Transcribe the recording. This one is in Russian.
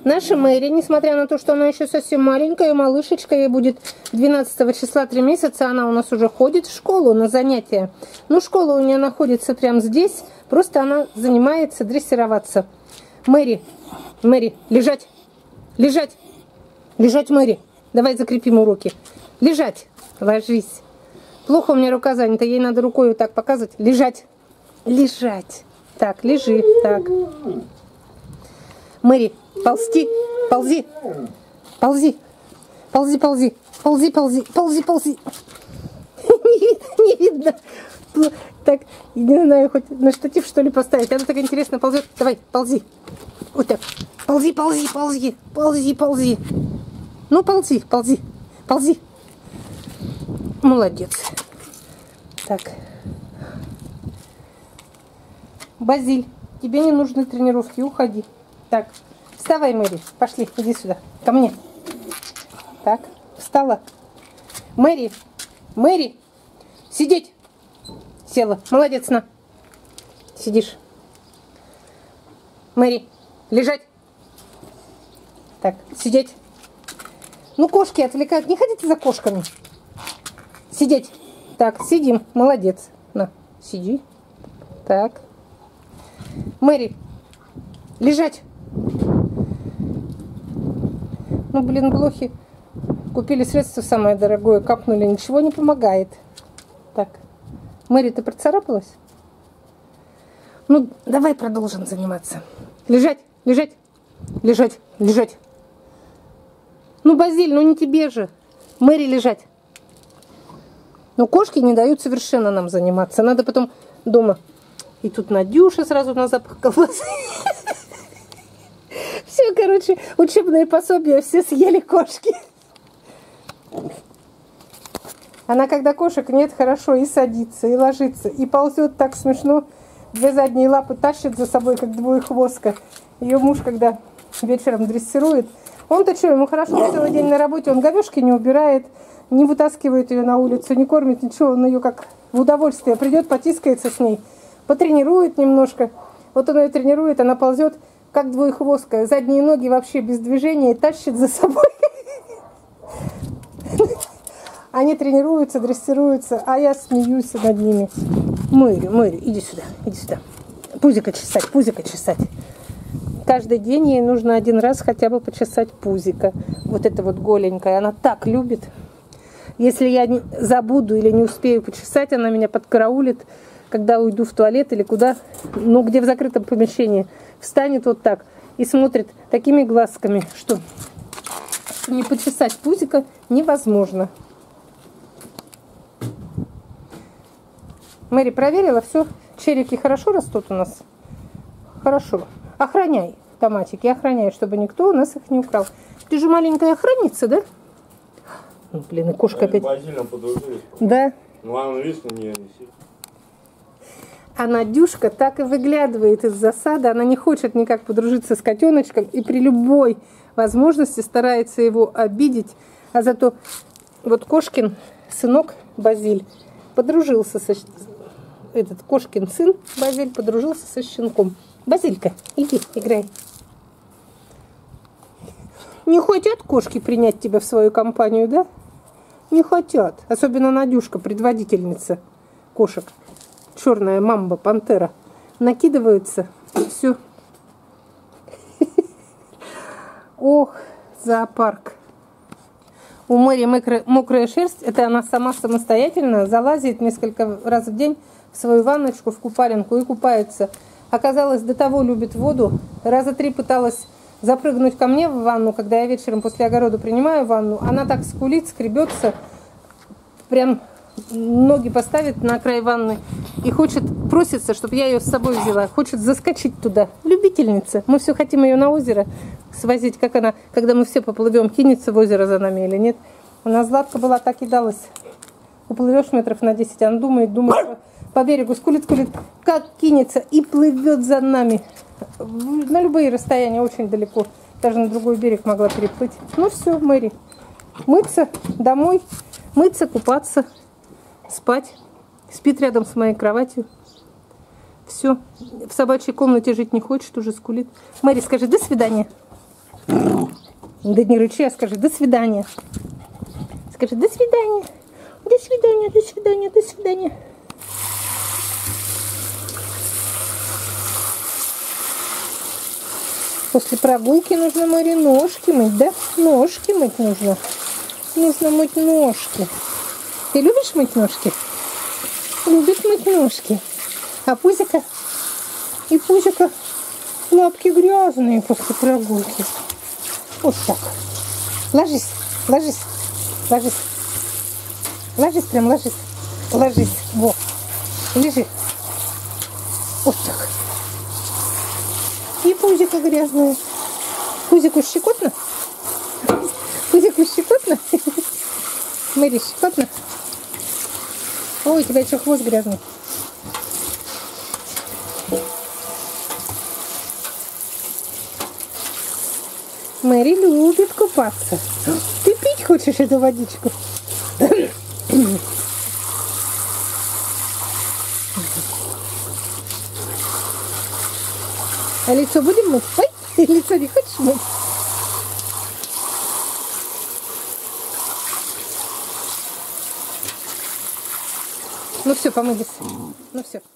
Наша Мэри, несмотря на то, что она еще совсем маленькая, малышечка, ей будет 12 числа 3 месяца, она у нас уже ходит в школу на занятия. Ну, школа у нее находится прямо здесь, просто она занимается дрессироваться. Мэри, Мэри, лежать, лежать, лежать, Мэри. Давай закрепим уроки. Лежать, ложись. Плохо у меня рука занята, ей надо рукой вот так показывать. Лежать, лежать. Так, лежи, так. Мэри, ползти, ползи, ползи, ползи, ползи, ползи, ползи, ползи, ползи. Не видно. Так, не знаю, хоть на штатив что ли поставить. Она так интересно ползет. Давай, ползи. Вот так. Ползи, ползи, ползи, ползи, ползи. Ну, ползи, ползи, ползи. Молодец. Так. Базиль, тебе не нужны тренировки, уходи. Так, вставай, Мэри, пошли, иди сюда, ко мне. Так, встала. Мэри, Мэри, сидеть. Села, молодец, на. Сидишь. Мэри, лежать. Так, сидеть. Ну, кошки отвлекают, не ходите за кошками. Сидеть. Так, сидим, молодец. На, сиди. Так. Мэри, лежать. Ну, блин, блохи. Купили средство самое дорогое, капнули, ничего не помогает. Так. Мэри, ты процарапалась? Ну, давай продолжим заниматься. Лежать, лежать, лежать, лежать. Ну, Базиль, ну не тебе же. Мэри, лежать. Но кошки не дают совершенно нам заниматься. Надо потом дома. И тут Надюша сразу на запах колбасы. Все, короче, учебные пособия все съели кошки. Она, когда кошек нет, хорошо и садится, и ложится, и ползет так смешно. Две задние лапы тащит за собой, как двоехвостка. Ее муж, когда вечером дрессирует, он-то что, ему хорошо целый день на работе, он говешки не убирает, не вытаскивает ее на улицу, не кормит, ничего, он ее как в удовольствие придет, потискается с ней, потренирует немножко. Вот он ее тренирует, она ползет, как двоехвостка, задние ноги вообще без движения, и тащит за собой. Они тренируются, дрессируются, а я смеюсь над ними. Мэри, Мэри, иди сюда, иди сюда. Пузико чесать, пузико чесать. Каждый день ей нужно один раз хотя бы почесать пузико. Вот это вот голенькое, она так любит. Если я не забуду или не успею почесать, она меня подкараулит, когда уйду в туалет или куда, ну где в закрытом помещении, встанет вот так и смотрит такими глазками, что не почесать пузико невозможно. Мэри проверила, все, черики хорошо растут у нас? Хорошо. Охраняй томатики, охраняй, чтобы никто у нас их не украл. Ты же маленькая охранница, да? Ну, блин, и кошка опять. Да. Ну, она видишь, на нее висит. А Надюшка так и выглядывает из засады. Она не хочет никак подружиться с котеночком и при любой возможности старается его обидеть. А зато вот кошкин сынок Базиль подружился со... Этот кошкин сын Базиль подружился со щенком. Базилька, иди, играй. Не хотят кошки принять тебя в свою компанию, да? Не хотят. Особенно Надюшка, предводительница кошек. Черная мамба, пантера. Накидываются, и все. Ох, зоопарк. У Мэри мокрая шерсть. Это она сама самостоятельно залазит несколько раз в день в свою ванночку, в купаленку и купается. Оказалось, до того любит воду. Раза 3 пыталась запрыгнуть ко мне в ванну, когда я вечером после огорода принимаю ванну. Она так скулит, скребется, прям ноги поставит на край ванны и хочет, просится, чтобы я ее с собой взяла. Хочет заскочить туда. Любительница. Мы все хотим ее на озеро свозить, как она, когда мы все поплывем, кинется в озеро за нами или нет. У нас Златка была, так и далась. Уплывешь метров на 10, она думает, по берегу скулит, как кинется и плывет за нами. На любые расстояния, очень далеко. Даже на другой берег могла переплыть. Ну все, Мэри. Мыться, домой, мыться, купаться, спать. Спит рядом с моей кроватью. Все. В собачьей комнате жить не хочет, уже скулит. Мэри, скажи, до свидания. Да не рычи, а скажи до свидания. Скажи до свидания. До свидания, до свидания, до свидания. После прогулки нужно, Мэри, ножки мыть, да? Ножки мыть нужно. Нужно мыть ножки. Ты любишь мыть ножки? Любит мыть ножки. А пузика? И пузика лапки грязные после прогулки. Вот так. Ложись, ложись, ложись. Ложись, прям ложись. Ложись. Во. Лежи. Вот так. И пузико грязное. Пузику щекотно? Пузику щекотно? Мэри, щекотно? Ой, у тебя еще хвост грязный. Мэри любит купаться. Ты пить хочешь эту водичку? А лицо будем мыть? Ой, лицо не хочешь мыть? Ну все, помылись. Ну все.